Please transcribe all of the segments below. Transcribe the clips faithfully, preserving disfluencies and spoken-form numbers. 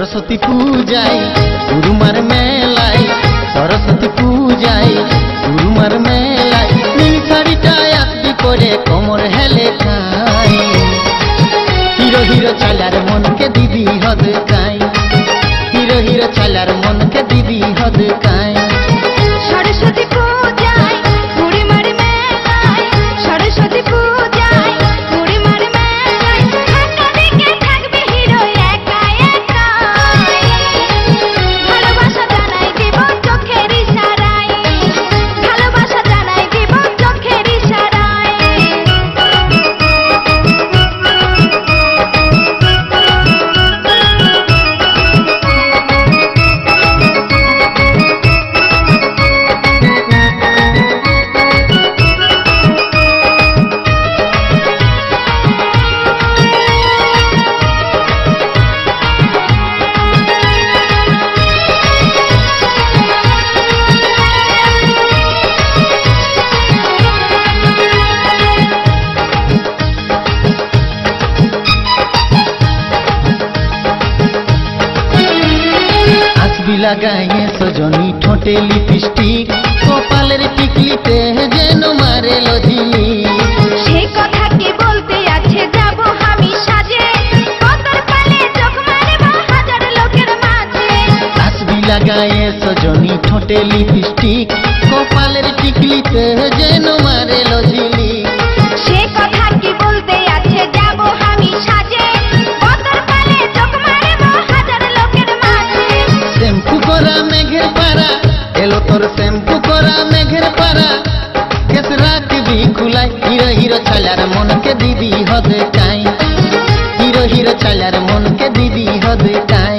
सरस्वती पूजाय गुरुमार मेलाय सरस्वती पूजाय गुरुमार मेलाय नील शाड़ीटा आसबी परे कोमर हेले खाय हिरो हिरो छालार मन के दिबी हदकाय हिरो हिरो छालार मन के दिबी हदकाय सरस्वती पूजाय गुरुमार मेलाय सरस्वती पूजाय गुरुमार मेलाय ঢাকা দিকে থাকবে হিরো একা একা ভালোবাসা জানাই দিব চোখের ইশারায় ভালোবাসা জানাই দিব চোখের ইশারায় लगाए सजनी ठोटे लिपस्टिक कपालेर टिकलिते जेन मारे लझिली সেই কথা কি বলতে আছে যাব আমি সাজে কতর পালে চোখ মারব হাজার লোকের মাঝে আসবি লাগাए सजनी ठोटे लिपस्टिक कपालेर टिकलिते जेन मारे लझिली সেই কথা কি বলতে আছে যাব আমি সাজে কতর পালে চোখ মারব হাজার লোকের মাঝে শ্যাম্পু করা মেঘের পারা এলো তোর শ্যাম্পু করা মেঘের পারা কেস রাখবি খুলাই হিরো হিরো ছালার মনকে দিবি হদকাই হিরো হিরো ছালার মনকে দিবি হদকাই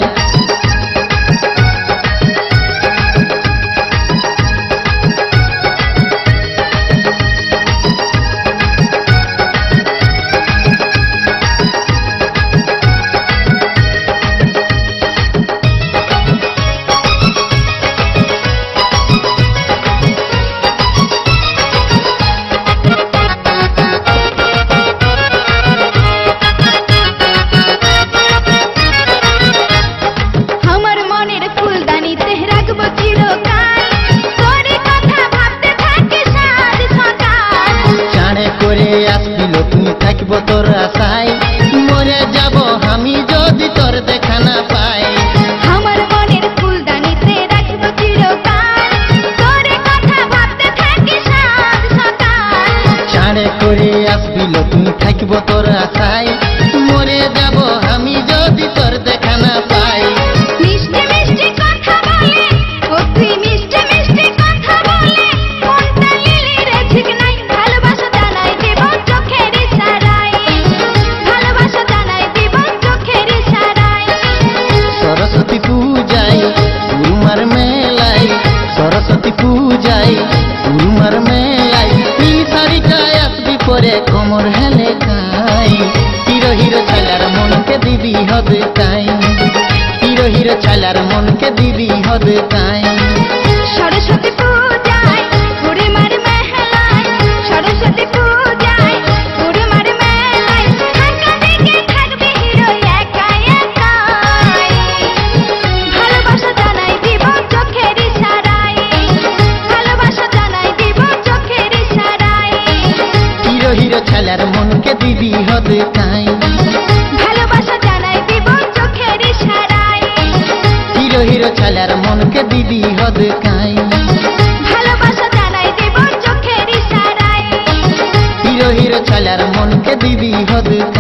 তোর আশায় মরে যাব আমি যদি তোর দেখা না পাই আমার মনের ফুলদানিতে রাখবো চিরকাল তোর কথা ভাবতে থাকি সাত সকাল চাঁড়ে করে আসবি লক্ষ্মী থাকবো তোর আশায় মরে যাব আমি যদি তোর দেখা না পাই মিষ্টি মিষ্টি কথা বলে ও তুই মিষ্টি মিষ্টি কথা বলে মনটা লিলি রে ঠিক নাই ভালোবাসা জানাই দেব চোখের ইশারায় ভালোবাসা জানাই দেব চোখের ইশারায় सरस्वती पूजाय गुरुमार मेलाय सरस्वती पूजाय गुरुमार मेलाय नील शाड़ीटा आसबी परे कोमर हेले खाय हिरो हिरो छालार मन के दिबी हदकाय हिरो हिरो छालार मन के दिबी हदकाय सरस्वती पूजाय गुरुमार मेलाय सरस्वती पूजाय गुरुमार मेलाय ঢাকা দিকে থাকবে হিরো একা একা ভালোবাসা জানাই দিব চোখের ইশারায় ভালোবাসা জানাই দিব চোখের ইশারায় হিরো হিরো ছালার মন के দিবি হদকাই ভালোবাসা জানাই দিব চোখের ইশারায় হিরো হিরো ছালার মন के দিবি হদকাই ভালোবাসা জানাই দিব চোখের ইশারায় হিরো হিরো ছালার মন के দিবি হদকাই।